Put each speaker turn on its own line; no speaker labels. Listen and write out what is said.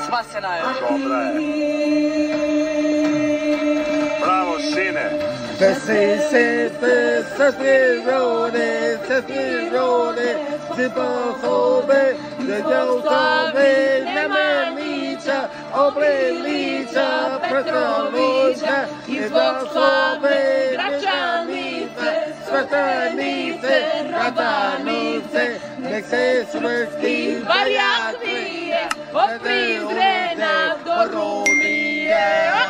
Spasena je.
Dobra je. Bravo, sine.
Oblelica, Petrovića, i zbog slove Gračanice, Svetanice, Radanice, nek se smrti barjakvije, od Prizrena do Rudije.